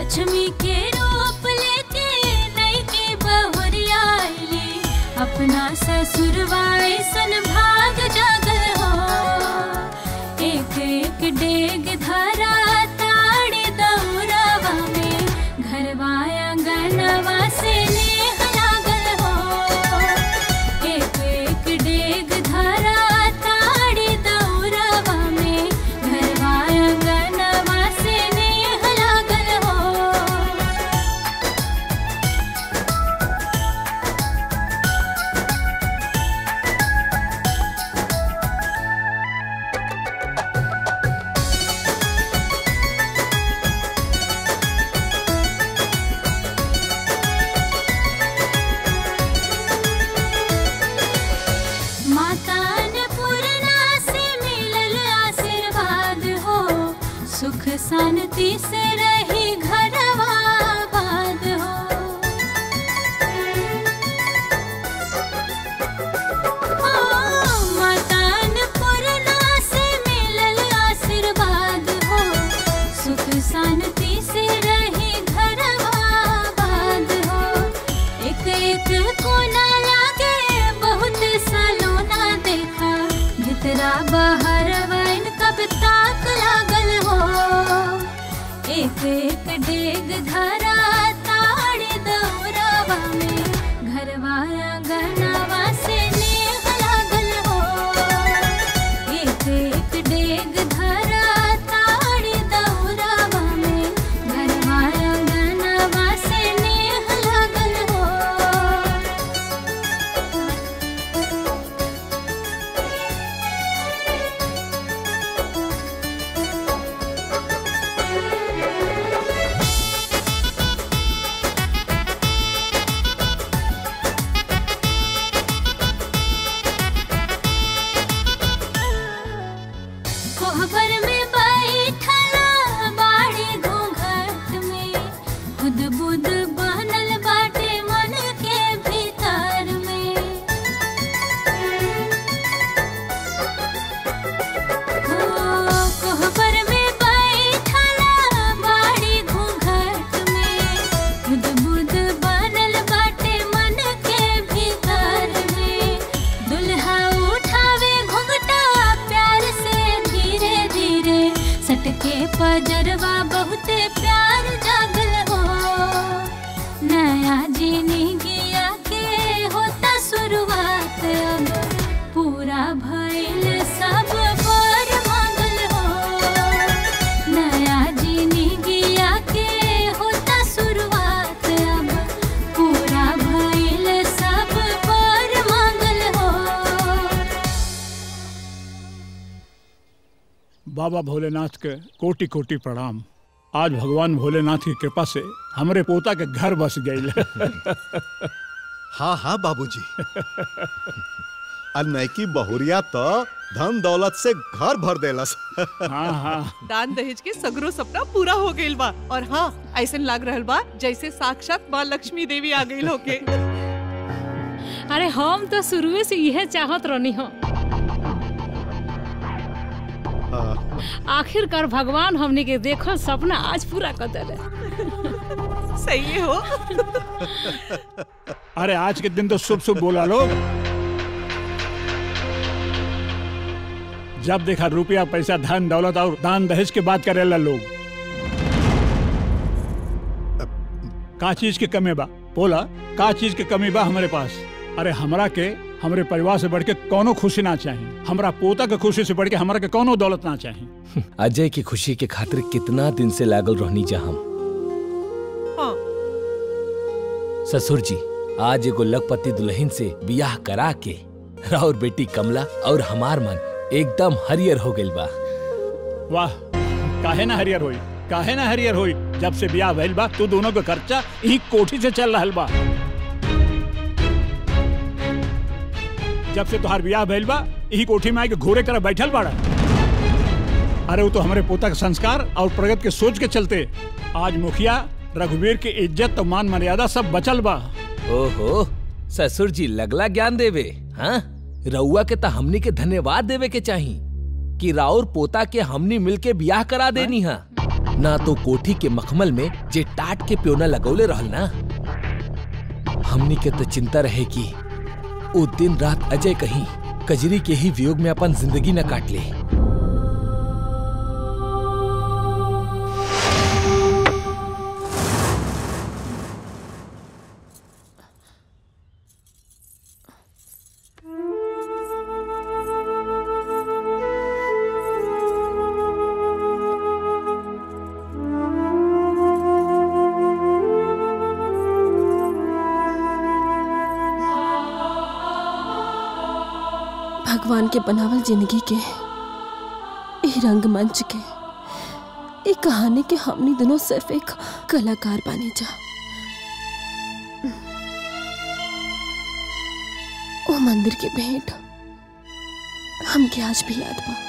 लक्ष्मी के रूप लेके नई के बहुरिया आइली, अपना ससुरवा सन भाग जागल हो। एक एक डेग धरा ताड़ी दौरावा में, घरवा आंगनवा से नेह लागल हो। एक एक डेग धरा ताड़ी दौरावा में, घरवा आंगनवा से नेह लागल हो। माता अन्नपूर्णा से मिलल आशीर्वाद हो, सुख शांति से रही घरवा आबाद हो। माता अन्नपूर्णा से मिलल आशीर्वाद हो, सुख शांति से रही घरवा आबाद हो। एक एक कोना लागे बहुत सलोना देखा, भीतरा बाहर वैन कब ताक लागल हो। एक एक डेग धरा ताड़ी दौरावा में, घरवा आंगनवा से नेह लागल हो। एक एक डेग धरा ताड़ी दौरावा में, घरवा आंगनवा से नेह लागल हो। कोहबर में बैठला बाड़ी घूंघट में, खुद बुद बनल बाटे मन के भीतर में। कोहबर में बैठला बाड़ी घूंघट में, खुद बुद बनल बाटे मन के भीतर में। दुल्हा उठावे घुंघटा प्यार से धीरे धीरे, सटके पजरवा बहुते प्यार जागल हो। नया जीनी गिया के होता शुरुआत, अब पूरा भइल सब बर मांगल हो। नया जीनी गिया के होता शुरुआत, अब पूरा भइल सब बर मांगल हो। बाबा भोलेनाथ के कोटि कोटि प्रणाम। आज भगवान भोलेनाथ की कृपा से हमरे पोता के घर बस गई। हाँ हाँ बाबूजी। नैकी बहुरिया तो धन दौलत से घर भर देलस। हाँ हाँ। दान दहेज के सगरो सपना पूरा हो गइल बा। और हाँ, ऐसन लाग रहल बा जैसे साक्षात माँ लक्ष्मी देवी आ गइल होके। अरे हम तो शुरू से यह चाहत रहनी हो। आखिरकार भगवान हमने के देखो सपना आज पूरा कर दिले। सही हो। अरे आज के दिन तो शुभ शुभ बोला लोग। जब देखा रुपया पैसा धन दौलत और दान दहेज के बात करेला लोग। का चीज की कमी बा बोला, का चीज की कमी बा हमारे पास। अरे हमरा के हमरे परिवार से बढ़ के कोनो खुशी ना चाहिए, हमरा पोता के खुशी से बढ़ के हमरा के कोनो दौलत ना चाहिए। अजय की खुशी के खातिर कितना दिन से लागल रहनी जा हम। हाँ। ससुर जी, आज एगो लखपति दुल्हन से बियाह करा के राउर बेटी कमला और हमार मन एकदम हरियर हो गइल बा। वाह, काहे ना हरियर होई, काहे ना हरियर होई। जब से बियाह भइल बा तू दोनों का खर्चा यही कोठी से चल रहल बा। जब से तुहार बियाह भइल बा यही कोठी में आके घोड़े कर बैठल बाड़ा। अरे वो तो हमारे पोता के संस्कार और प्रगति के सोच के चलते आज मुखिया रघुवीर की इज्जत और मान मर्यादा सब बचल बा। ओहो, ससुर जी लगला ज्ञान देवे। हाँ, रउआ के ता हमनी के धन्यवाद देवे के चाही कि राउर पोता के हमनी मिलके बियाह करा देनी। हाँ ना तो कोठी के मखमल में जे टाट के प्योना लगौले रहल ना, हमनी के तो चिंता रहे कि वो दिन रात अजय कहीं कजरी के ही वियोग में अपन जिंदगी न काट ले। भगवान के बनावल जिंदगी के ए रंगमंच के ए कहानी के हमनी दोनों सिर्फ एक कलाकार बानी जा। ओ मंदिर के भेंट हमके आज भी याद बा।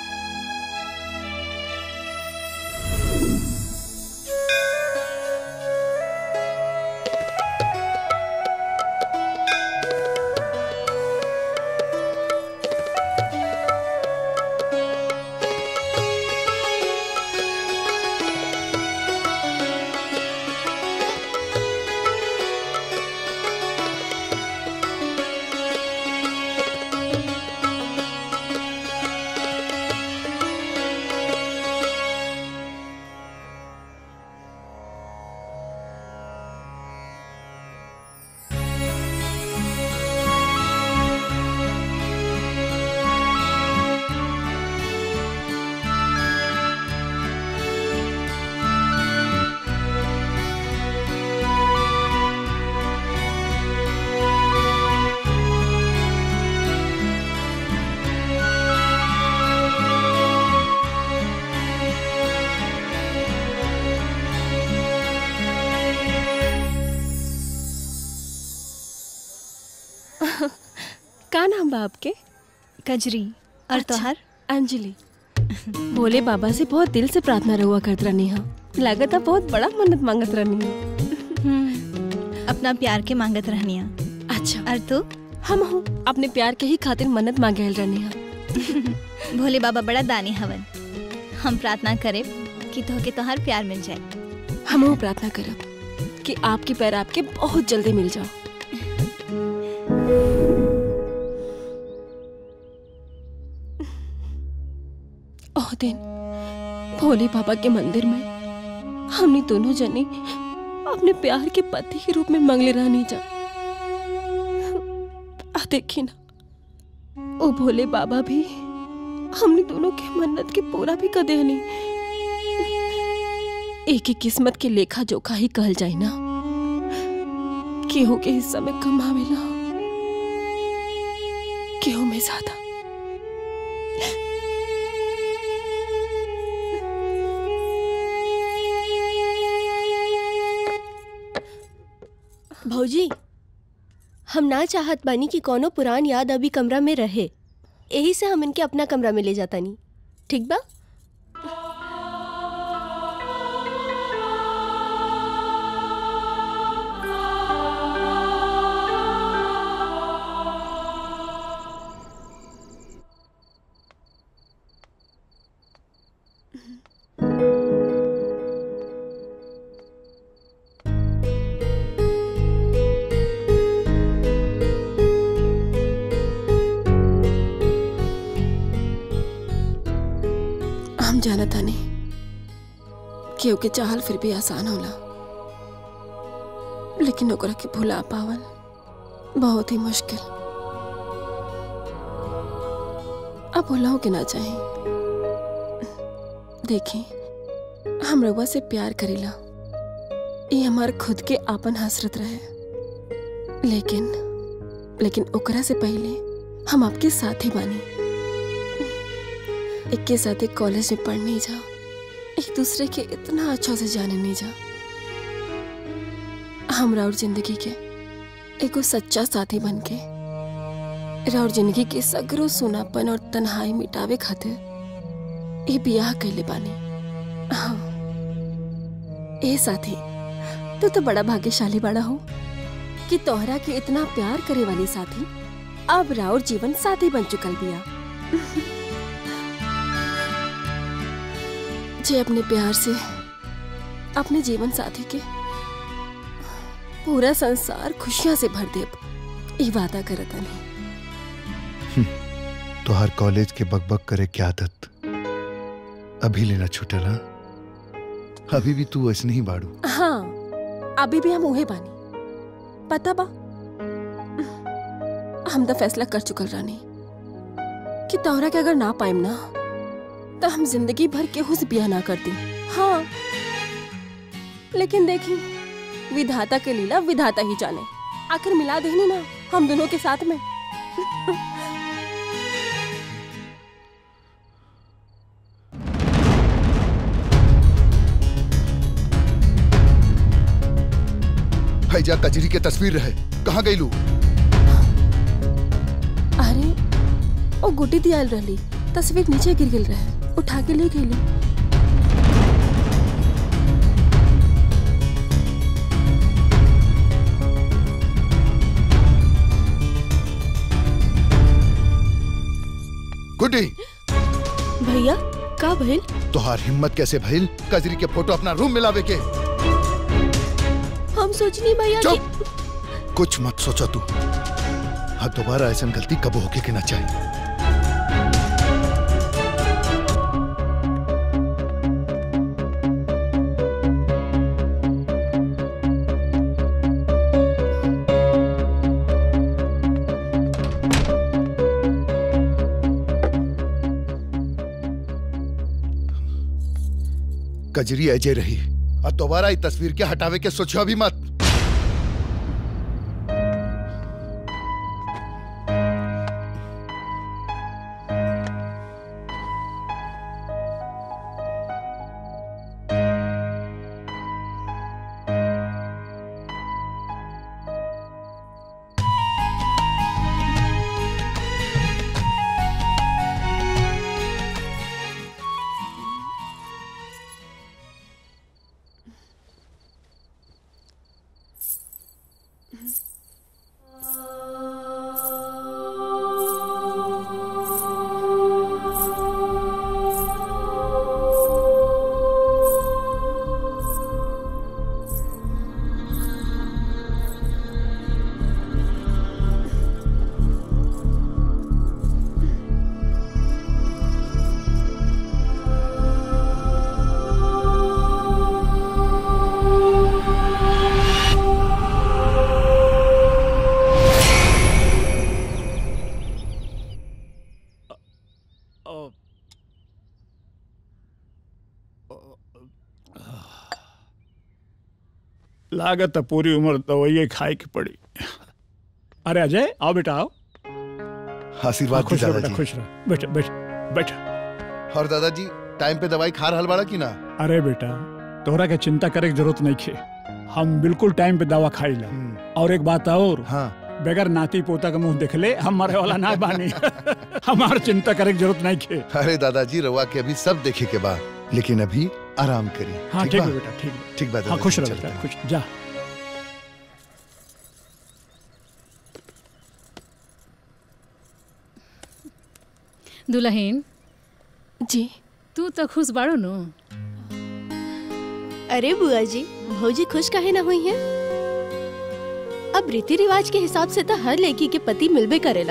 का नाम बा आपके? कजरी। और तोहार? अंजलि। भोले बाबा से बहुत दिल से प्रार्थना रहुआ करत रहनी हा। लागत है बहुत बड़ा मन्नत मांगत रहनी हा। अपना प्यार के मांगत रहनी हा। अच्छा। और तू? हम हूँ अपने प्यार के ही खातिर मन्नत मांगे रहनी हा। भोले बाबा बड़ा दानी हवन। हम प्रार्थना करे कि तोहके तोहार प्यार मिल जाए। हम प्रार्थना करब कि आपकी पैर आपके बहुत जल्दी मिल जाओ। ओह दिन भोले बाबा के मंदिर में हमने दोनों जने अपने प्यार के पति के रूप में मंगले रहनी जा। देखी ना ओ भोले बाबा भी हमने दोनों के मन्नत के पूरा भी कर देनी। एक ही किस्मत के लेखा जोखा ही कहल जाए ना। केहू के हिस्सा में कम आवेला, केहू में ज्यादा। भौजी, हम ना चाहत बानी कि कोनो पुरान याद अभी कमरा में रहे, यही से हम इनके अपना कमरा में ले जाता नहीं। ठीक बा? जाना था नहीं केहू के चाहल फिर भी आसान होला, लेकिन ओकरा के भुला पावल बहुत ही मुश्किल। अब भुलाओ के ना चाहे। देखी, हम रउआ से प्यार करेला, ये हमार खुद के आपन हसरत रहे, लेकिन ओकरा से पहले हम आपके साथी बानी। एक के साथ एक कॉलेज में पढ़ने जा, एक दूसरे के इतना अच्छा से जाने नहीं जा। हमरा और जिंदगी के एगो सच्चा साथी बनके राउर जिंदगी के सगरो सुनापन और तन्हाई मिटावे खातिर ये बियाह कैले बानी। हाँ, ए साथी, तू तो बड़ा भाग्यशाली बड़ा हो कि तोहरा के इतना प्यार करे वाली साथी अब राउर जीवन साथी बन चुकल बिया। जे अपने प्यार से अपने जीवन साथी के पूरा संसार खुशियां से भर देब, ई वादा करता नहीं। तो हर कॉलेज के बकबक करे क्या आदत अभी लेना छूटल? हाँ, अभी भी तू ऐसे नहीं बाड़ू। हाँ, अभी भी हम उहे बानी, पता बा। हम तो फैसला कर चुकल रानी कि तोहरा के अगर ना पाइम ना तो हम जिंदगी भर केहू से ब्याह ना करती। हाँ, लेकिन देखी विधाता के लीला विधाता ही जाने, आखिर मिला देनी ना हम दोनों के साथ में। हैजा कजरी के तस्वीर रहे, कहाँ गई लू? अरे ओ गुड्डी दियाल रही, तस्वीर नीचे गिर गिल रहे, उठा के ले गई। गुड्डी भैया का भइल? तोहार हिम्मत कैसे भइल कजरी के फोटो अपना रूम में लावे के? हम सोचनी भैया चुप, कुछ मत सोचो तू। हाँ, दोबारा ऐसा गलती कब होके के ना चाहिए। कजरी ऐजे रही और दोबारा इस तस्वीर के हटावे के सोचो भी मत। लागत है पूरी उम्र दवाइयाँ खाए की पड़ी। अरे अजय आओ बेटा आओ। आशीर्वाद खुश रहो दादाजी। बेटा, खुश रहो। बैठ बैठ बैठ। और दादाजी टाइम पे दवाई खा रहल बाड़ा की ना? अरे बेटा तोहरा के चिंता करे की जरूरत नहीं खे, हम बिल्कुल टाइम पे दवा खाईला। और एक बात और, हाँ, बगैर नाती पोता का मुंह देखले हम मरे वाला ना बानी। हमार चिंता करे की जरूरत नहीं खे। अरे दादाजी रवा के अभी सब देखे के बाद, लेकिन अभी आराम करिए। हाँ ठीक है बेटा, ठीक है। ठीक बात। हाँ खुश रहो बेटा, खुश जा। दुल्हन जी तू तो खुश बाड़ू नु? अरे बुआ जी, भौजी खुश काहे ना हुई है? अब रीति रिवाज के हिसाब से तो हर लड़की के पति मिलबे करेला,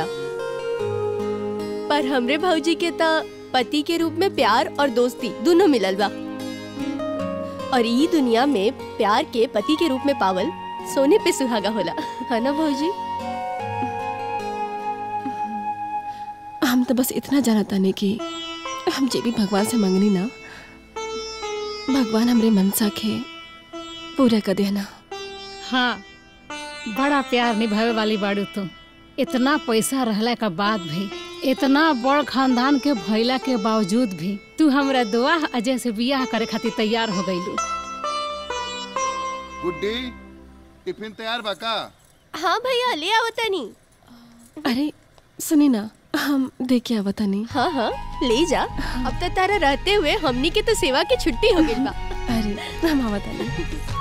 पर हमरे भौजी के तो पति के रूप में प्यार और दोस्ती दोनों मिलल बा। और ई दुनिया में प्यार के पति के रूप में पावल सोने पे सुहागा होला, है ना भौजी? हम तो बस इतना जानता नहीं कि हम जे भी भगवान से मंगनी ना, भगवान हमरे मनसा के पूरा कर देना। हाँ, बड़ा प्यार निभावे वाली बाड़ू तू। इतना पैसा रहला के बाद भी, इतना बड़ खानदान के भइला के बावजूद भी तू हमरा दुआ अजय से बियाह करे खातिर तैयार हो गईलू। गुड्डी टिफिन तैयार बा का? हाँ भैया ले आवतानी। अरे सुनी ना, हम देख के आवतानी। हाँ हाँ ले जा। अब तो तारा रहते हुए हमनी के तो सेवा की छुट्टी हो गई बा। अरे हम आवतानी।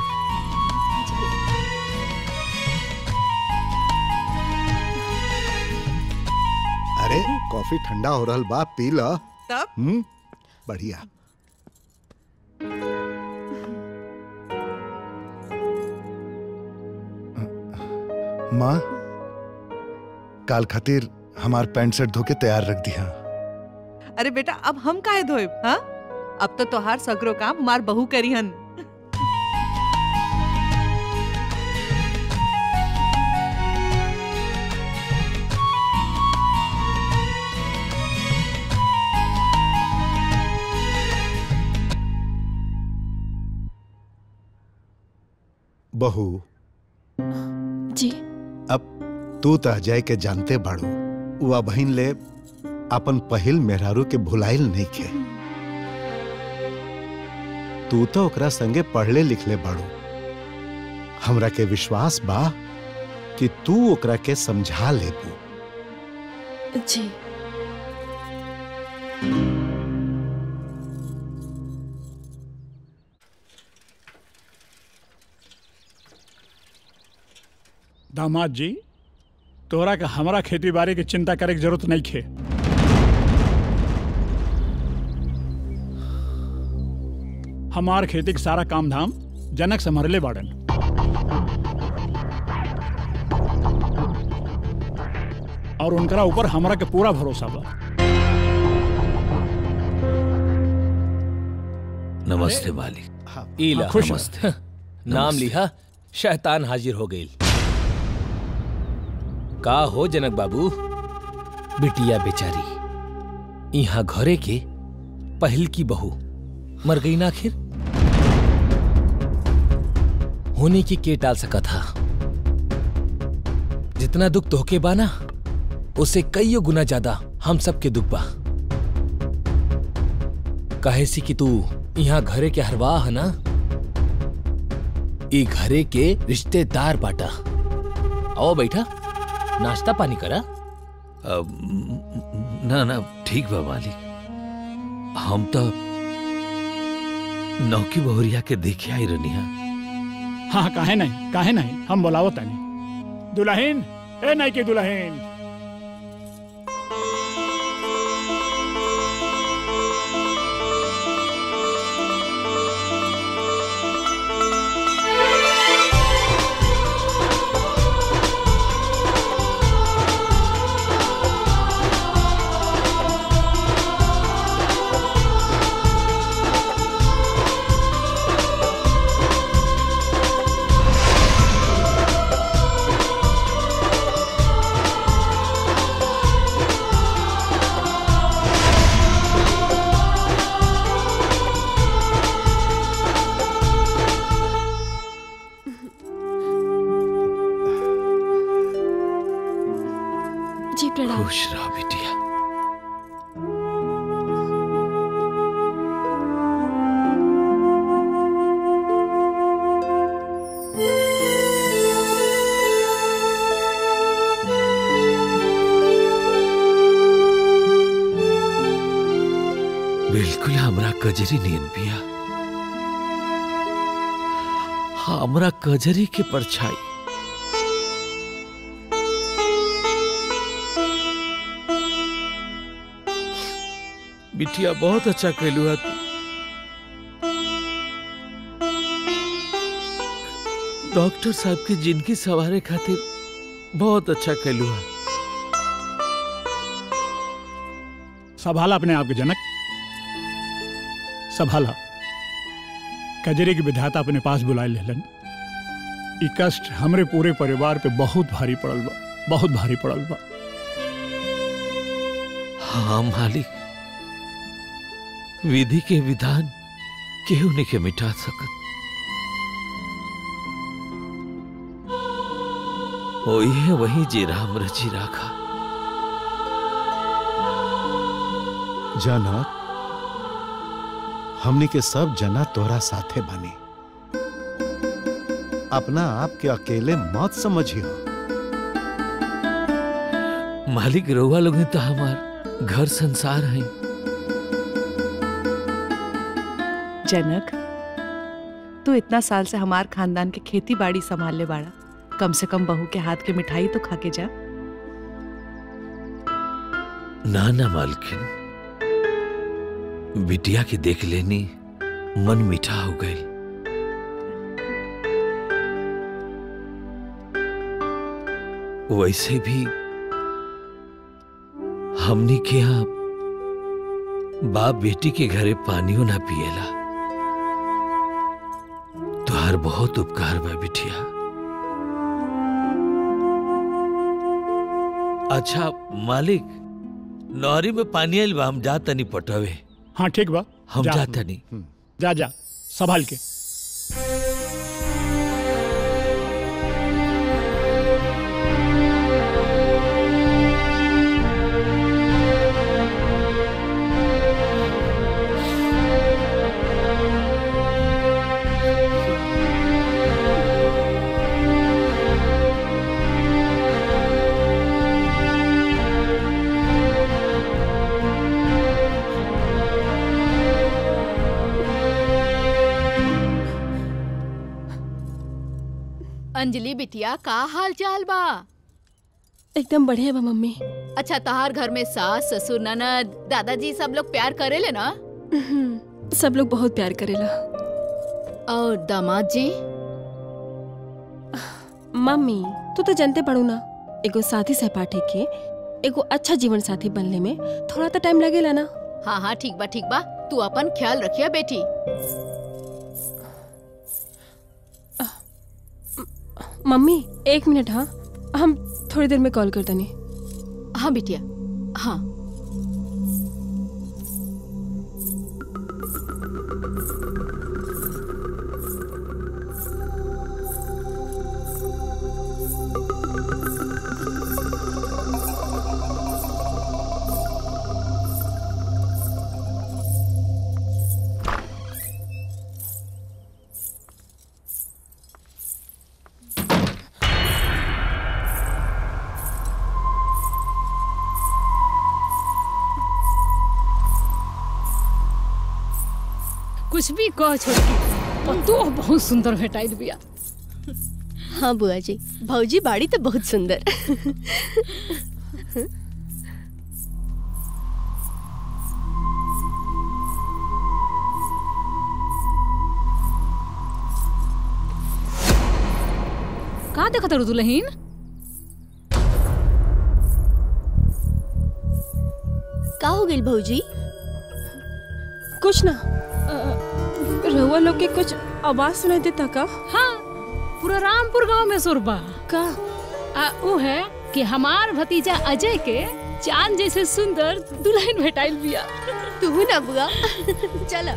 अरे कॉफी ठंडा हो रहल बा, पी ला। तब बढ़िया। माँ, काल खातिर हमार पैंट शर्ट धो के तैयार रख दिया। अरे बेटा अब हम काहे धोएब? हाँ, अब तो तोहार सगरो काम हमार बहू करिहन। बहू जी। अब तू तो अजय के जानते बाड़ू, वह बहिन ले अपन पहिल मेहरारू के भुलाइल नहीं खे। तू तो ओकरा संगे पढ़ले लिखले बाड़ू। हमरा के विश्वास बा कि तू ओकरा के समझा लेबू। जी। दामाद जी, तोरा का हमारा खेती बाड़ी की चिंता करे की जरूरत नहीं खे। हमार खेती का सारा काम धाम जनक संभरले बाड़न। और उनकरा ऊपर हमरा के पूरा भरोसा बा। नमस्ते मालिक। इला खुश नमस्ते। नाम लिहा, शैतान हाजिर हो गई। का हो जनक बाबू? बिटिया बेचारी यहाँ घरे के पहल की बहू मर गई ना आखिर। होने की के टाल सका था। जितना दुख तोहके बाना उससे कईयों गुना ज्यादा हम सब के दुख बा। काहे सी कि तू यहाँ घरे के हरवाह है ना, ई घरे के रिश्तेदार बाटा। आओ बैठा, नाश्ता पानी करा। ना ना ठीक बा मालिक, हम तो नौकी बहुरिया के देखे आई रनिया। हाँ, काहे नहीं, हम बोलावत नहीं। दुल्हन, ए नहीं की दुल्हन। खुश रहो बिटिया। बिल्कुल हमरा कजरी नींद पिया। हमरा कजरी के परछाई। बिटिया बहुत अच्छा कहलू है तू। डॉक्टर साहब की जिंदगी सवारे खातिर बहुत अच्छा कहलू है। संभाला अपने आप के जनक, संभाला। कजरी की विधाता अपने पास बुलाए लेलन। ई कष्ट हमरे पूरे परिवार पे बहुत भारी पड़ल बा, बहुत भारी पड़ल बा। हाँ मालिक, विधि के विधान केहू नहीं के मिटा सकत। वही वही जे राम रची राखा। जनक, हमने के सब जना तोरा साथे बनी। अपना आप के अकेले मत समझियो। मालिक रउआ लोग तो हमार घर संसार है। जनक, तू इतना साल से हमार खानदान के खेती बाड़ी संभाल ले बाड़ा, कम से कम बहू के हाथ के मिठाई तो खा के जा। ना ना मालकिन, बिटिया की देख लेनी मन मीठा हो गई। वैसे भी हमनी के यहाँ बाप बेटी के घरे पानियों ना पिएला। तुहार बहुत उपकार बा बिटिया। अच्छा मालिक, नहरी में पानी आइल बा, हम जाता नहीं पटावे। हाँ ठीक बा, हम जाता नहीं। जा जा संभाल के। अंजलि बिटिया, का हाल चाल बा? एकदम बढ़िया बा मम्मी। अच्छा, तहार घर में सास ससुर ननद दादाजी सब लोग प्यार करेले ना? सब लोग बहुत प्यार करेला। और दामाद जी? मम्मी तू तो जानते पड़ू ना, एगो साथी सहपाठी के एगो अच्छा जीवन साथी बनने में थोड़ा तो टाइम लगेला ना। हाँ हाँ ठीक बा ठीक बा, तू अपन ख्याल रखिया बेटी। मम्मी 1 मिनट, हाँ हम थोड़ी देर में कॉल कर देनी। हाँ बिटिया, हाँ। कुछ भी कह छोड़की, और तू बहुत सुंदर भेटाइल बिया। हाँ बुआ जी, भौजी बाड़ी तो बहुत सुंदर। का देखत रहो दुल्हन? का हो गई भौजी? कुछ ना, रहुआ लोग के कुछ आवाज सुनाई देता का? हाँ, पूरा रामपुर गांव में सुरबा का वो है कि हमार भतीजा अजय के चांद जैसे सुंदर दुल्हन भेटाइल बिया। तू ना बुआ, चला।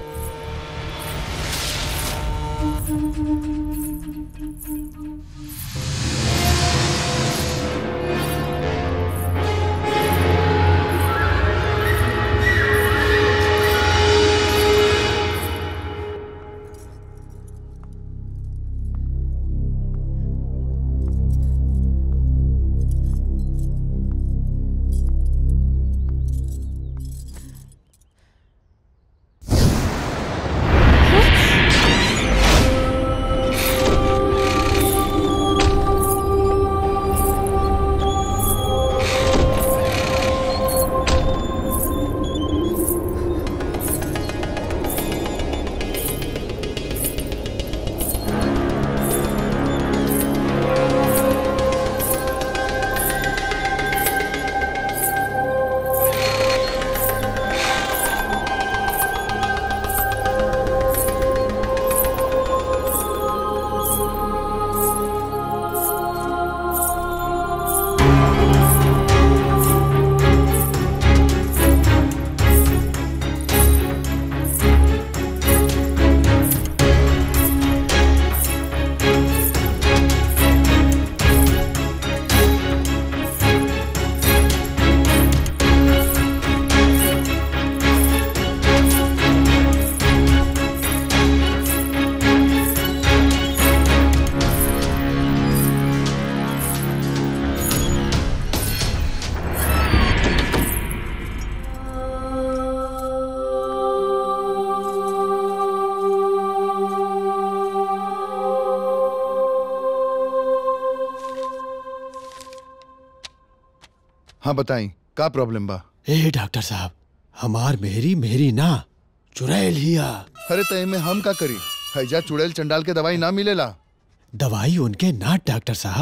हाँ बताई, का प्रॉब्लम बा? ए डॉक्टर साहब, हमार मेहरी ना चुड़ैल हिया। अरे तय में हम का करी? हैजा चुड़ैल चंडाल के दवाई ना मिलेला। दवाई उनके ना डॉक्टर साहब,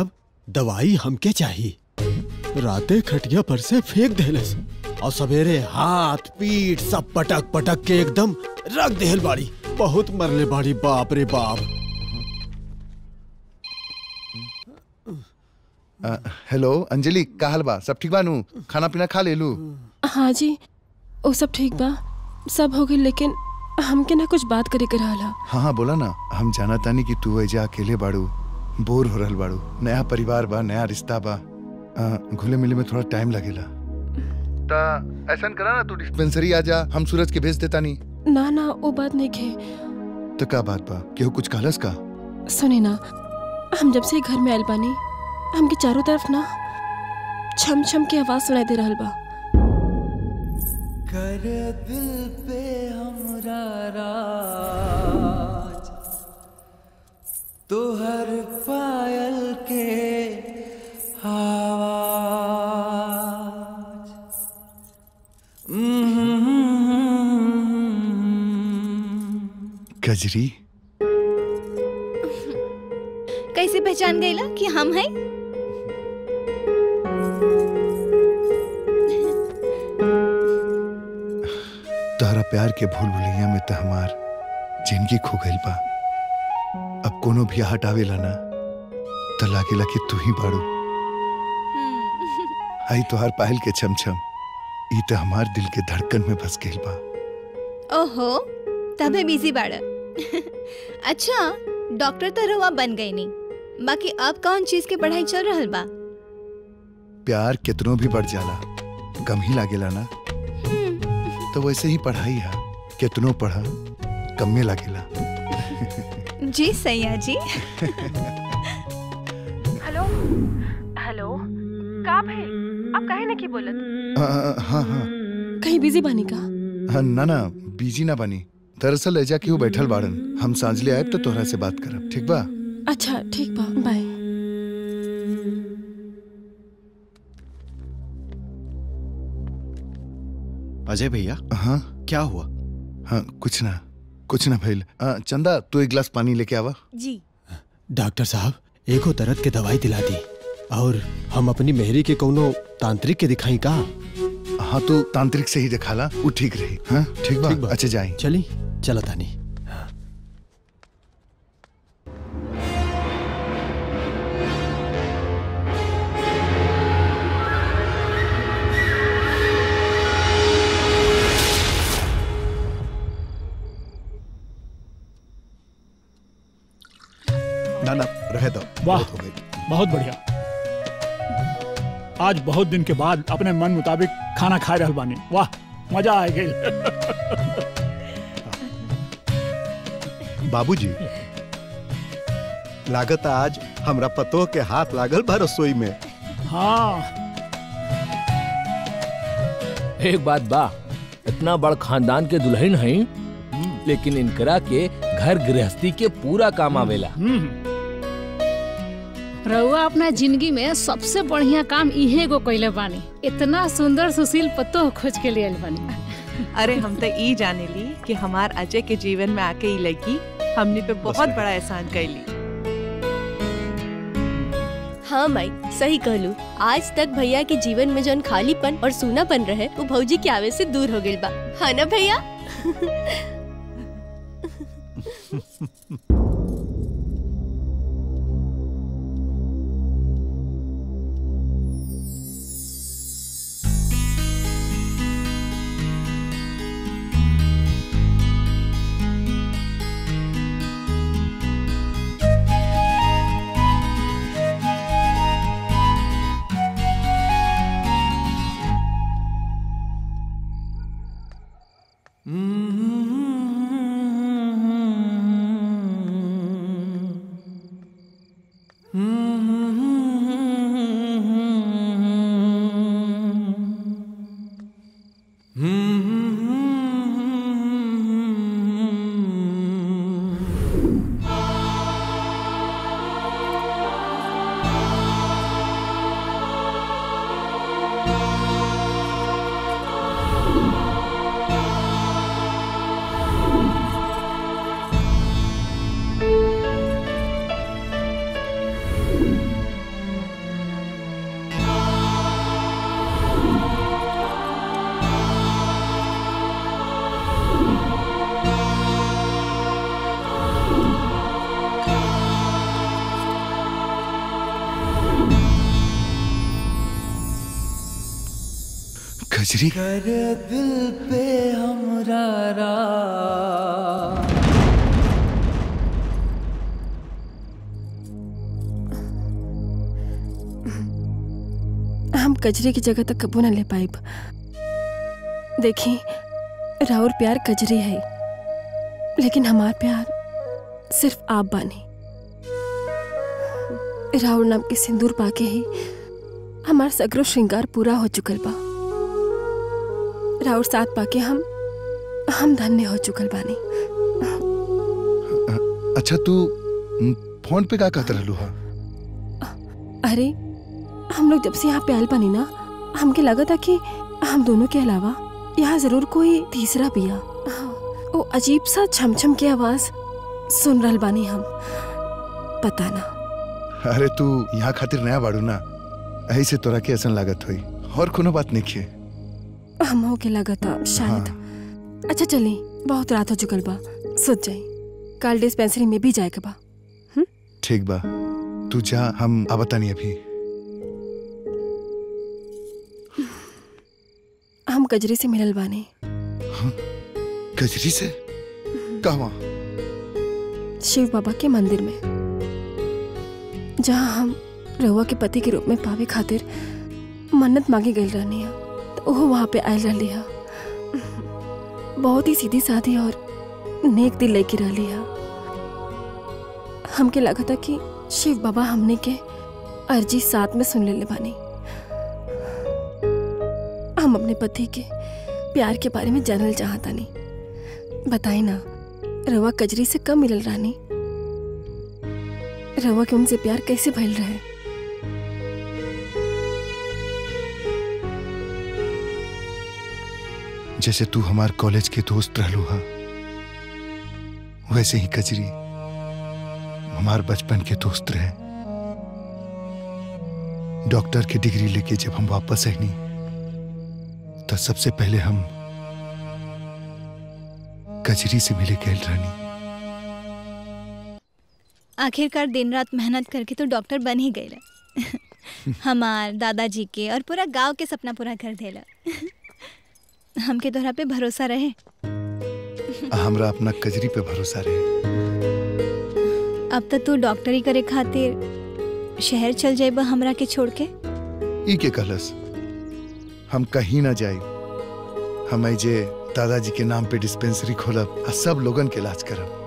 दवाई हमके चाहिए। राते खटिया पर से फेंक देलस और सवेरे हाथ पीठ सब पटक पटक के एकदम रख देहल बाड़ी। बहुत मरले बाड़ी, बाप रे बाप। हेलो अंजलि, का हाल बा? सब ठीक बा नू? खाना पीना खा ले लू? हाँ जी, वो सब ठीक बा, सब हो गई, लेकिन हमके ना कुछ बात करे के रहला। हाँ हाँ बोला ना। हम जाना तानी कि तू एजा अकेले बाड़ू, बोर हो रहल बाड़ू। नया परिवार बा, नया रिश्ता बा, घुले मिले में थोड़ा टाइम लगेला। ता ऐसा करा ना, तू डिस्पेंसरी आ जा, हम सूरज के भेज देता नहीं। ना ना, वो बात नहीं खे। तो का बात बा? केहू कुछ कहलस का? सुने ना, हम जब से घर में आयल बानी, हमके चारों तरफ ना छम छम की आवाज सुनाई दे रहल बा। कर दिल पे हमरा राज, तो हर पायल के आवाज। गजरी कैसे पहचान गईला कि हम हैं? तोहरा प्यार के भूल भुलैया में तो हमार जिंदगी खो गइल बा। अब कोनो भी हटावेला ना तो लागेला कि तू ही बाड़ू। आई तोहार पायल के छमछम, ई तो हमार दिल के धड़कन में बस गइल बा। ओहो, तबे बिजी बाड़ा। अच्छा, डॉक्टर तो रवा बन गई नहीं, बाकी अब कौन चीज के पढ़ाई चल रहल बा? प्यार कितनो भी बढ़ जाला, गम ही लागेला ना। तो वैसे ही पढ़ाई है, कितनो पढ़ा कम में लागेला। जी सैया जी। हेलो हेलो, का भाई आप काहे न की बोलत? हाँ हाँ, कहीं बिजी बानी का? हाँ ना ना, बिजी ना बनी। दरअसल एजा केहू बैठल बाड़न, हम सांझले आए तो तोहरा से बात करब, ठीक बा? अच्छा ठीक बा, बाय। अजय भैया। हाँ क्या हुआ? हाँ कुछ ना भइल। चंदा, तू एक गिलास पानी लेके आवा। जी। डॉक्टर साहब, एको दर्द के दवाई दिला दी, और हम अपनी मेहरी के कोनो तांत्रिक के दिखाई का? हाँ तो तांत्रिक से ही दिखाला, वो ठीक रही। हाँ ठीक बा, अच्छा जाई। चली चला तानी। ना ना, रह दो। वाह, बहुत बढ़िया। आज बहुत दिन के बाद अपने मन मुताबिक खाना खाए रहल बानी। वाह, मजा आ गई। बाबूजी, लागत आज हमरा पतोह के हाथ लागल बा रसोई में। हाँ, एक बात बा, इतना बड़ खानदान के दुल्हन हैं, लेकिन इनकरा के घर गृहस्थी के पूरा काम आवेला। रउआ अपना जिंदगी में सबसे बढ़िया काम इहे गो कइले बानी। इतना सुंदर सुशील पतो खोज के लिए बानी। अरे हम तो ई जाने ली कि हमार अजय के जीवन में आके ई लड़की हमने पे बहुत बड़ा एहसान कैली। हाँ माई, सही कहलू। आज तक भैया के जीवन में जौन खालीपन और सूनापन रहे, वो भौजी के आवे से दूर हो गइल बा। हाँ ना भैया? कजरी करे दिल पे हमरा राज। हम कजरी की जगह तक कबू न ले पाइब। देखी राउर प्यार कजरी है, लेकिन हमार प्यार सिर्फ आप बानी। राउर नाम के सिंदूर पाके ही हमार सगरो श्रृंगार पूरा हो चुकल बा। राउर साथ पाके हम धन्य हो चुकल बानी। अच्छा तू फोन पे का कहत रहलू हा? अरे हम लोग जब से यहाँ पे आयल बानी ना, हमके लगा था कि हम दोनों के अलावा यहाँ जरूर कोई तीसरा पिया। वो अजीब सा छमछम की आवाज सुन रहल बानी हम। पता ना। अरे तू यहाँ खातिर नया बाड़ू ना, यही से तोरा के ऐसा लागत हुई, और कोनो बात नहीं किए। हमो के लगा था शायद। अच्छा चली, बहुत रात हो चुकल बा, सोच जाई। कल डिस्पेंसरी में भी जाए के बा। ठीक बा, तू जा, हम आवता नहीं अभी। हम कजरी से मिलल बानी। कजरी से? कहाँ? शिव बाबा के मंदिर में, जहाँ हम रहुआ के पति के रूप में पावे खातिर मन्नत मांगे गई रहनी है। तो वो वहाँ पे आयल रही है। बहुत ही सीधी साधी और नेक दिल लेके रही है। हमके लगा था कि शिव बाबा हमने के अर्जी साथ में सुन ले बानी। हम अपने पति के प्यार के बारे में जानल चाहता नहीं। बताई ना, रवा कजरी से कब मिलल रानी? रवा के उनसे प्यार कैसे भइल रहे? जैसे तू हमार कॉलेज के दोस्त रहलू हा, वैसे ही कजरी हमार बचपन के दोस्त रहे। डॉक्टर की डिग्री लेके जब हम वापस आईनी, तो सबसे पहले हम कजरी से मिले गए रानी। आखिरकार दिन रात मेहनत करके तो डॉक्टर बन ही गए। हमार दादाजी के और पूरा गांव के सपना पूरा कर देला। हमके तोहरा पे भरोसा रहे। हमरा अपना कजरी पे भरोसा रहे। अब तो तू डॉक्टरी करे खातिर शहर चल जाइबा हमरा के छोड़ के? ई के कहलस? हम कहीं ना जाए। हम जे दादाजी के नाम पे डिस्पेंसरी खोलब और सब लोगन के इलाज करब।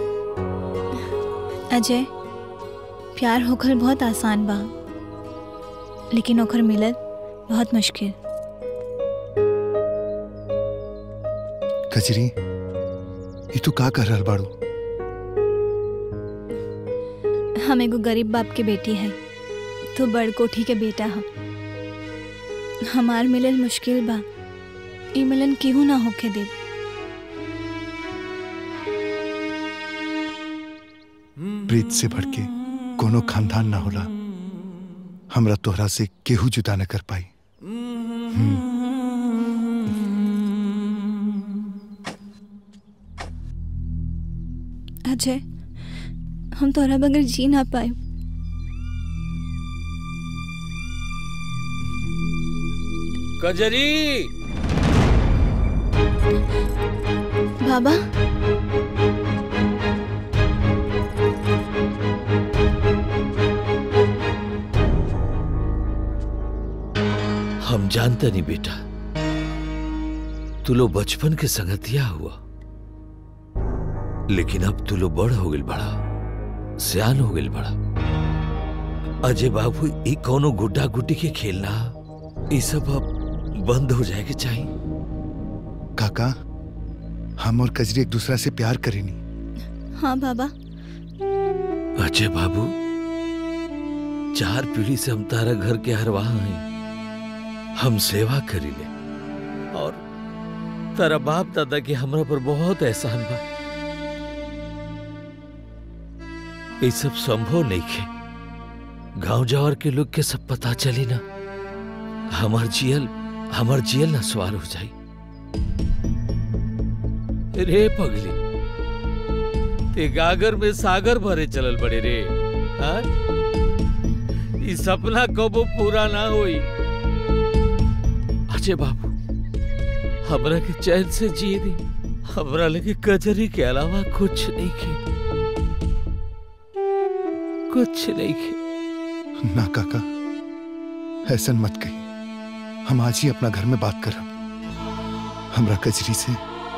अजय, प्यार होकर बहुत आसान बा, लेकिन ओकर मिलल बहुत मुश्किल। कजरी, ये तू का कर रहल बाड़ू? हम एगो गरीब बाप के बेटी है, तू बड़ कोठी के बेटा है। हमार मिलन मुश्किल बा, ई मिलन केहू ना होके दे। प्रीत से बढ़ के कोनो खानदान ना होला। हमरा तोहरा से केहू जुदा न कर पाई। अजय, हम तोहरा बगैर जी ना पाए। कजरी! बाबा, हम जानते नहीं बेटा, तू लो बचपन के संगतिया हुआ, लेकिन अब तू लो बड़ हो गई, बड़ा सियान हो गई बड़ा। अजय बाबू, ई कोनो गुड्डा गुड्डी के खेलना, ये सब अब बंद हो जाएगा चाहिए। काका, हम और कजरी एक दूसरा से प्यार करेनी। हाँ बाबा। अजय बाबू, 4 पीढ़ी से हम तारा घर के हरवाह हैं। हम सेवा करीले और तारा बाप दादा के हमरा पर बहुत एहसान बा। ये सब संभव नहीं है। गांव जवार के लोग के सब पता चली ना, हमार जियल ना सवाल हो जाई। रे पगली, ते गागर में सागर भरे चलल बड़े रे। हाँ? ई सपना कबो पूरा ना होई। अजय बाबू, हमरा के चैन से जिए दी। हमरा लगे कजरी के अलावा कुछ नहीं खे, कुछ नहीं खे। ना काका, ऐसा मत कही। हम आज ही अपना घर में बात करब। हमरा कजरी से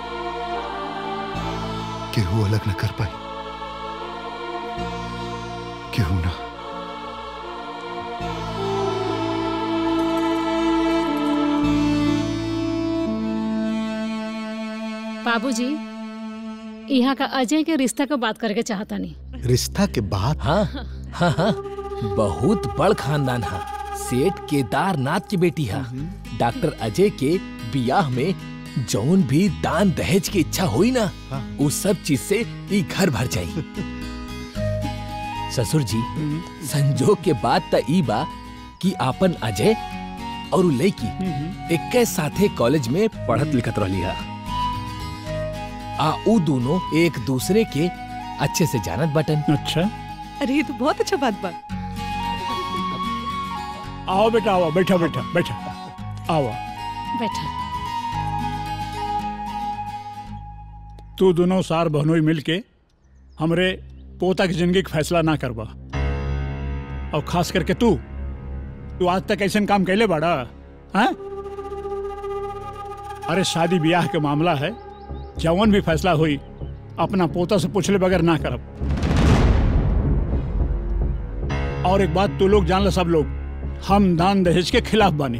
केहू अलग न कर पाई, केहू ना। बाबूजी, यहाँ का अजय के रिश्ता का बात करके चाहता नहीं। रिश्ता के बाद? हाँ हाँ हाँ, बहुत बड़ खानदान है। सेठ केदारनाथ की बेटी है। डॉक्टर अजय के बियाह में जौन भी दान दहेज की इच्छा हुई ना, उस सब चीज से ई घर भर जाई। ससुर जी, संजोग के बाद त ई बा कि आपन अजय और लड़की एक साथे कॉलेज में पढ़त लिखत रहली है। उ दोनों एक दूसरे के अच्छे से जानत बटन। अच्छा, अरे ये तो बहुत अच्छा बात बा। आओ बेटा, आओ, बैठा बैठा बैठा, आओ बैठा। तू दोनों सार बहनोई मिलके हमरे पोता की जिंदगी का फैसला ना करवा। और खास करके तू आज तक ऐसा काम कैले बाड़ा? हाँ? अरे शादी ब्याह के मामला है, जवन भी फैसला हुई अपना पोता से पूछले बगैर ना करब। और एक बात तू लोग जान लो, सब लोग, हम दान दहेज के खिलाफ बानी।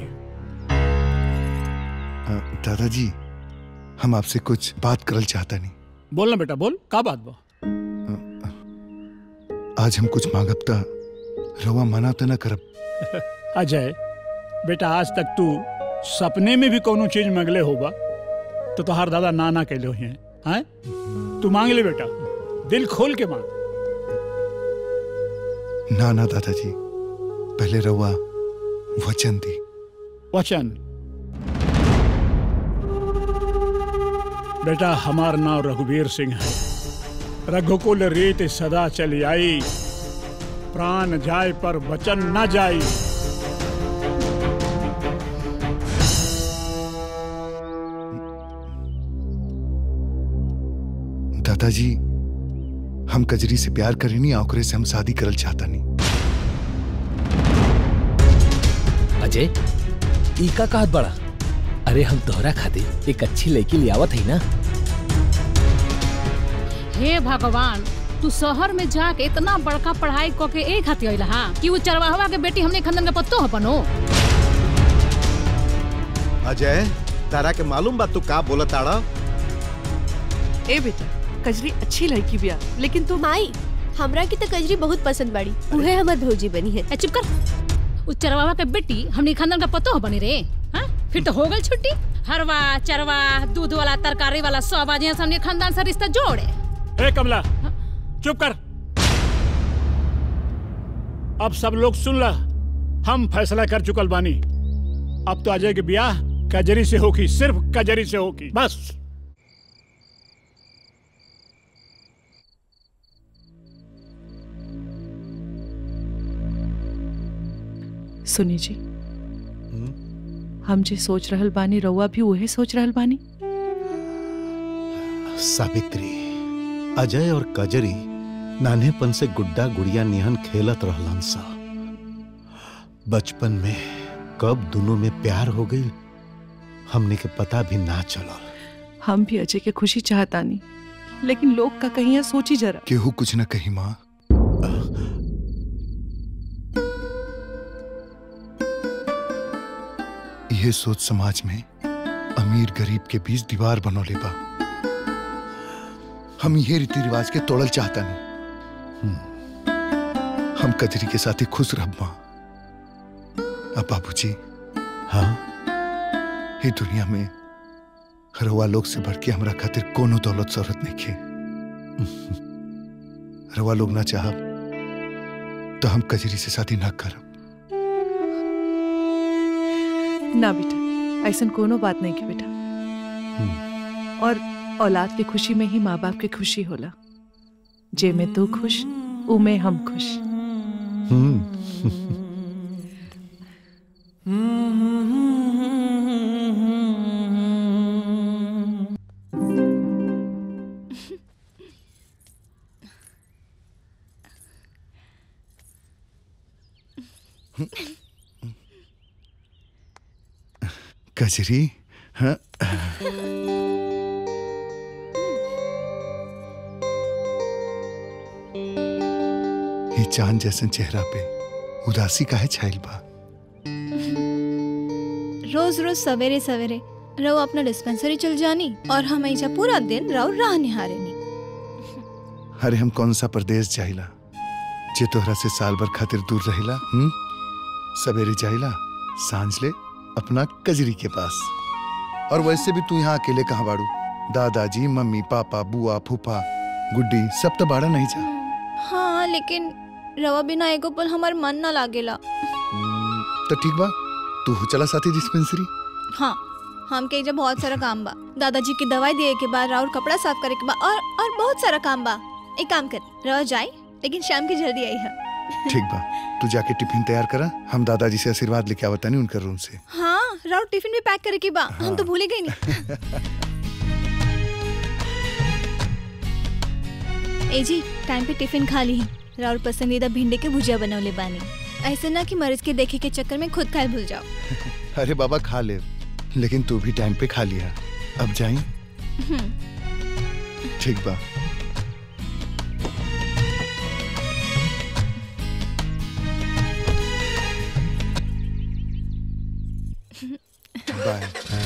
दादाजी, हम आपसे कुछ बात करल चाहता नहीं। बोलना बेटा, बोल, का बात बा? आज हम कुछ मांगब ता रवा मना तो न करब। अजय बेटा, आज तक तू सपने में भी कोनो चीज मांगले होगा तो तोहार दादा ना ना कहले हुए हैं। तू मांग ले बेटा, दिल खोल के मांग। ना ना दादाजी, पहले रवा वचन दी। वचन? बेटा, हमार नाम रघुवीर सिंह है। रघुकुल रीत सदा चली आई, प्राण जाए पर वचन न जाई। दादाजी, हम कजरी से प्यार करे नहीं, आखिर से हम शादी करल चाहता नहीं। अजय, ई का कहत बड़ा? अरे हम तोहरा खातिर एक अच्छी लड़की लियावत है ना। हे भगवान, तू शहर में जाके इतना बड़का पढ़ाई करके एक हाथी आइला हा कि वो चरवाहवा के बेटी हमने खानदान का पत्तो हो बनो। अजय, तारा के मालूम बा तू का बोला ताड़ा? ए बेटा, कजरी अच्छी लड़की बिया, लेकिन तू माई, हमरा की तो कजरी बहुत पसंद बाड़ी। उहे हमर भौजी बनी है। चुप कर। वो चरवाहवा के बेटी हमने खानदान का पत्तो हो बनी रे। हाँ? फिर तो हो गई छुट्टी। हरवा, चरवा, दूध वाला, तरकारी वाला सब आज यहाँ हमने खानदान से रिश्ता जोड़े। ए कमला, चुप कर। अब सब लोग सुन ला, हम फैसला कर चुकल बानी। अब तो अजय के ब्याह कजरी से होगी, सिर्फ कजरी से होगी, बस। सुनी जी, हम जे सोच रहल बानी, रउआ भी वही सोच रहल बानी। सावित्री, अजय और कजरी नान्हेपन से गुड्डा गुड़िया निहन खेलत रहलन सा। बचपन में कब दोनों में प्यार हो गई हमने के पता भी ना चलल। हम भी अजय के खुशी चाहतानी, लेकिन लोग का कहिया सोची जरा। केहू कुछ न कही माँ। यह सोच समाज में अमीर गरीब के बीच दीवार बनोले बा। हम ये रीति रिवाज के तोड़ल चाहता नहीं। हम कजरी के साथ ही खुश रह माँ। अब बाबूजी, हाँ, ये दुनिया में रवा लोग से बढ़ के हमरा खातिर कोनो दौलत जरूरत नहीं खे। रवा लोग ना चाहब तो हम कजरी से शादी ना करब। ना बेटा, ऐसा कोनो बात नहीं की बेटा। और औलाद की खुशी में ही माँ बाप की खुशी होला। जे में तू खुश, उ में हम खुश। कजरी हाँ ये चांद जैसे चेहरा पे उदासी काहे छाइल बा? रोज रोज सवेरे सवेरे रहो अपना डिस्पेंसरी चल जानी और हम ऐसा पूरा दिन रहो राह निहारे नी। अरे हम कौन सा परदेश जाइला जे तोहरा से साल भर खातिर दूर रहिला। सवेरे जाइला सांझ ले अपना कजरी के पास। और वैसे भी तू यहाँ अकेले कहाँ बाड़ू? दादाजी मम्मी पापा बुआ फूफा गुड्डी सब तो बाड़ा नहीं जा। हाँ लेकिन रवा बिना एगो पल हमार मन ना लागेला। तो ठीक बा तू चला साथी डिस्पेंसरी। हाँ हमके जब बहुत सारा काम बा, दादाजी की दवाई दिए के बाद और कपड़ा साफ करे के बाद और बहुत सारा काम बा। एक काम कर रवा जाए लेकिन शाम की जल्दी आई है। ठीक बा तू जाके टिफिन तैयार करा, हम दादाजी से आशीर्वाद लेके आवता नहीं उनके रूम से। हाँ राव टिफिन भी पैक करे के बा। हम तो भूल ही गई नहीं। ए जी टाइम पे टिफिन खा ली। राउर पसंदीदा भिंडी के भुजिया बनौले बानी। ऐसे ना कि मरीज के देखे के चक्कर में खुद खाए भूल जाओ। अरे बाबा खा ले, लेकिन तू भी टाइम पे खा लिया। अब जाई? ठीक बा। बाय।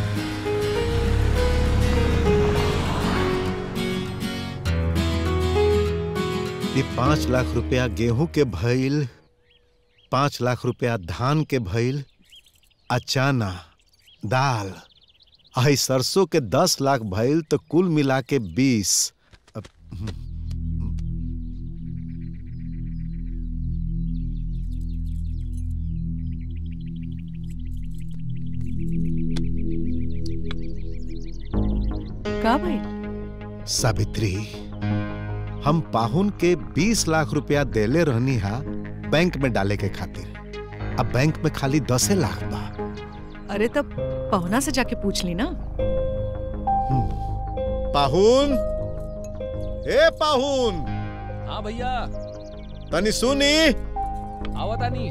ये 5 लाख रुपया गेहूं के भइल, 5 लाख रुपया धान के भइल, अचाना दाल आई सरसों के 10 लाख भइल तो कुल मिला के 20। का भाई? सावित्री हम पाहुन के 20 लाख रुपया देले रहनी हा बैंक में डाले के खातिर। अब बैंक में खाली 10 लाख बा। अरे तब पहुना से जाके पूछ ली ना। पाहुन, ए पाहुन। हाँ भैया। तनी सुनी। आवा तानी।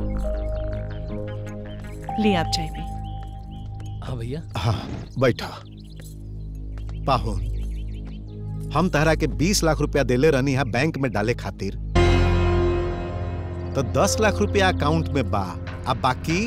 ली आप चाय पी। हाँ भैया। हाँ बैठा। पाहुन हम तहरा के 20 लाख रुपया देले रहनी है बैंक में डाले खातिर, तो 10 लाख रुपया अकाउंट में बा। अब बाकी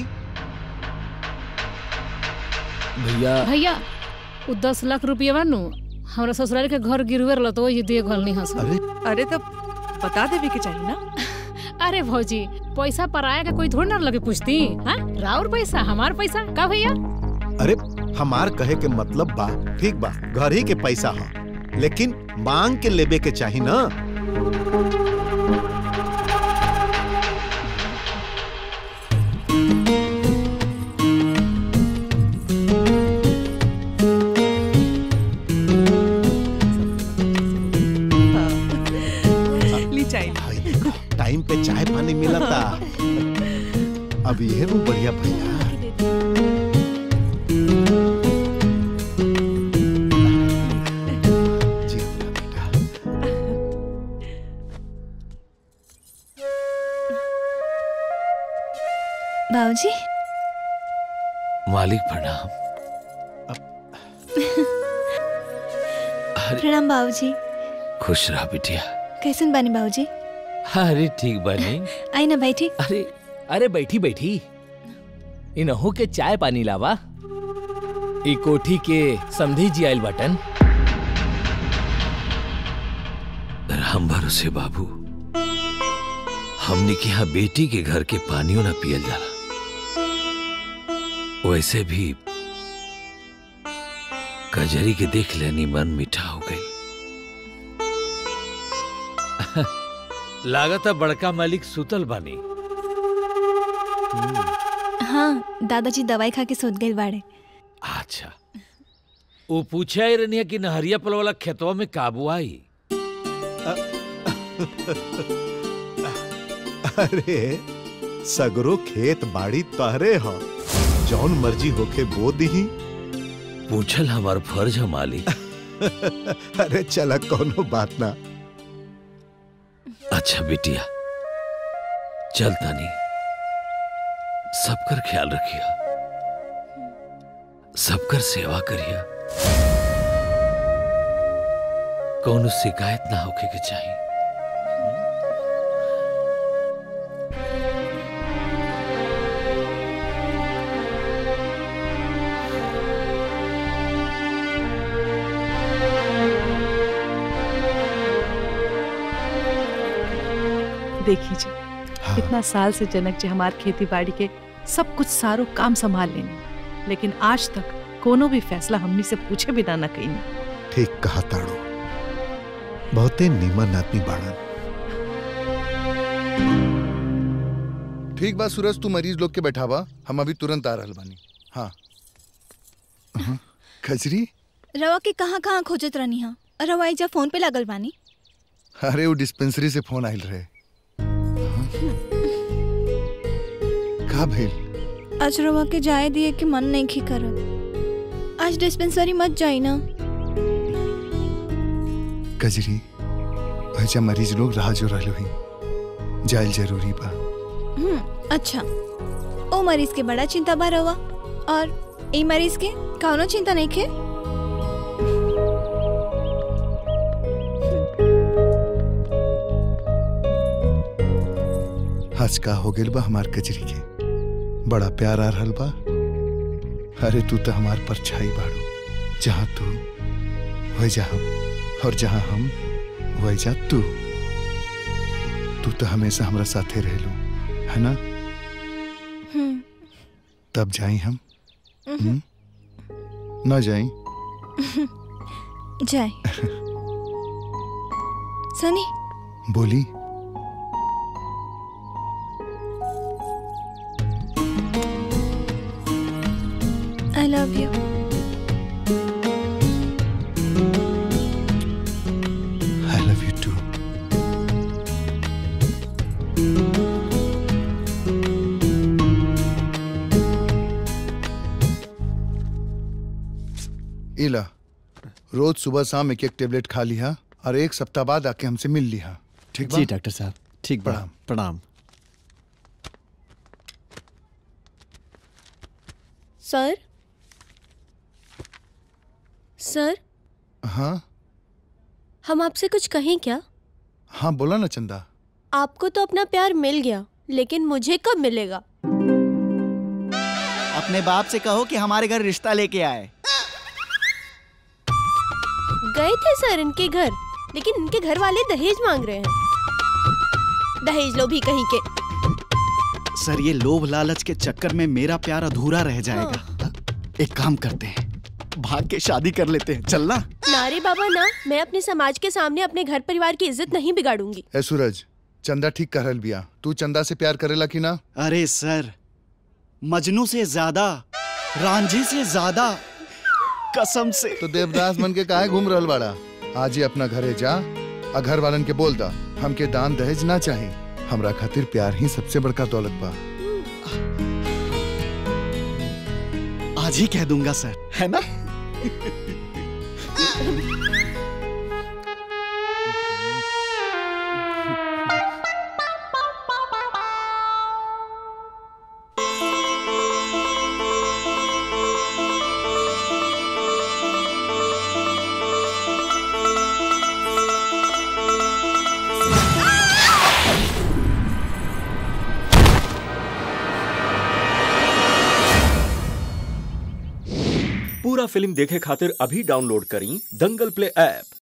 भैया वो 10 लाख रुपया बानू हमरा ससुराल के घर गिरवे रहल तो ये दिए घल नहीं हंस। अरे तब बता देवे के चाहिए ना। अरे भौजी पैसा पराया का कोई थोड़ी ना लगे पूछती। हाँ राउर पैसा हमार पैसा का भैया? अरे हमार कहे के मतलब बा ठीक बा घर ही के पैसा है, लेकिन मांग के लेबे के चाहिए ना। ली चाय। टाइम पे चाय पानी मिला था। अब ये वो बढ़िया भैया। बाबूजी। मालिक प्रणाम। प्रणाम बाबूजी। खुश रहा बिटिया। कैसन बानी बाबूजी? अरे ठीक बानी। आई ना बैठी। अरे बैठी बैठी। इनहू के चाय पानी लावा। ई कोठी के समधी जी आयल बटन। राम भरोसे बाबू, हमने के यहाँ बेटी के घर के पानियों ना पियल जाला। वैसे भी कजरी के देख लेनी मन मीठा हो गई। लागत बड़का मालिक सुतल बानी। हाँ दादाजी दवाई खा के सोच गए बाड़े। अच्छा वो पूछा ही रहनी कि नहरिया पल वाला खेतवा में काबू आई। अरे सगरो खेत बाड़ी तहरे हो, जौन मर्जी होके बो दी। पूछल हमार फर्ज है मालिक। अरे चला कोनो बात ना। अच्छा बिटिया चल तानी सबकर ख्याल रखिया, सबकर सेवा करिया, कौनो शिकायत ना होके के चाहिए। देखी जी, इतना साल से जनक जी हमार खेती बाड़ी के सब कुछ सारो काम संभाल लेने, लेकिन आज तक कोनो भी फैसला हमनी से पूछे बिना न कहीं। ठीक कहा ताड़ो, बहुते नीमन आदमी बाड़न। ठीक बा सूरज, तू मरीज लोग के बैठावा, हम अभी तुरंत आ रहल बानी। हाँ खजरी, रवा के कहाँ कहाँ खोजत रहनी हा, रवा एजा फोन पे लागल बानी। अरे वो डिस्पेंसरी से फोन आइल रहे। का भइल? आज रवा के जाए दिए कि मन नहीं खी करत। आज डिस्पेंसरी मत जाई ना। कजरी, भैया मरीज लोग राह जो रहलो ही, जाइल जरूरी बा। अच्छा, ओ मरीज के बड़ा चिंता बा रवा, और ई मरीज के कौनो चिंता नहीं खे। आज का हो गेल बा हमार कजरी के, बड़ा प्यार आ रहल बा। अरे तू तो हमार परछाई बाड़ू, जहाँ तू वही जा हम, और जहाँ हम वही जा तू। तू तो हमेशा हमरा साथे रहलू, है ना? तब जाई हम? ना जाई? जाए। सनी बोली। I love you. I love you too. इला, रोज सुबह शाम एक एक टेबलेट खा लिया, और एक सप्ताह बाद आके हमसे मिल लिया, ठीक बा? जी डॉक्टर साहब, ठीक बा। प्रणाम। सर? सर? हाँ हम आपसे कुछ कहें क्या? हाँ बोला ना चंदा। आपको तो अपना प्यार मिल गया, लेकिन मुझे कब मिलेगा? अपने बाप से कहो कि हमारे घर रिश्ता लेके आए। गए थे सर इनके घर, लेकिन इनके घर वाले दहेज मांग रहे हैं। दहेज लो भी कहीं के। सर ये लोभ लालच के चक्कर में मेरा प्यार अधूरा रह जाएगा। एक काम करते हैं, भाग के शादी कर लेते हैं, चलना? नारे बाबा ना, मैं अपने समाज के सामने अपने घर परिवार की इज्जत नहीं बिगाड़ूंगी। ए सूरज, चंदा ठीक कर रहल बिया। तू चंदा से प्यार करेला कि ना? अरे सर, मजनू से ज्यादा, रांझी से ज्यादा, कसम से। तो देवदास बन के काहे घूम रहल बाड़ा? आज ही अपना घरे जा, आ घर वालन के बोल दा हमके दान दहेज ना चाहिए, हमरा खातिर प्यार ही सबसे बड़का दौलत बा। आज ही कह दूंगा सर, है ना? पूरा फिल्म देखे खातिर अभी डाउनलोड करी दंगल प्ले ऐप।